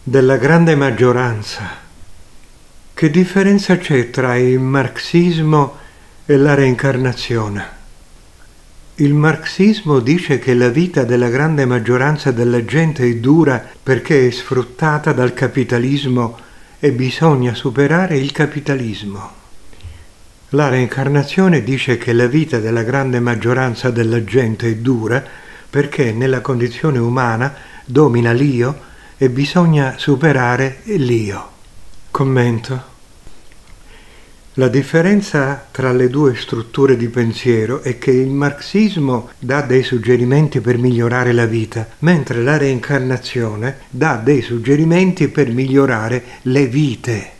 Della grande maggioranza. Che differenza c'è tra il marxismo e la reincarnazione? Il marxismo dice che la vita della grande maggioranza della gente è dura perché è sfruttata dal capitalismo e bisogna superare il capitalismo. La reincarnazione dice che la vita della grande maggioranza della gente è dura perché nella condizione umana domina l'io e bisogna superare l'io. Commento. La differenza tra le due strutture di pensiero è che il marxismo dà dei suggerimenti per migliorare la vita, mentre la reincarnazione dà dei suggerimenti per migliorare le vite.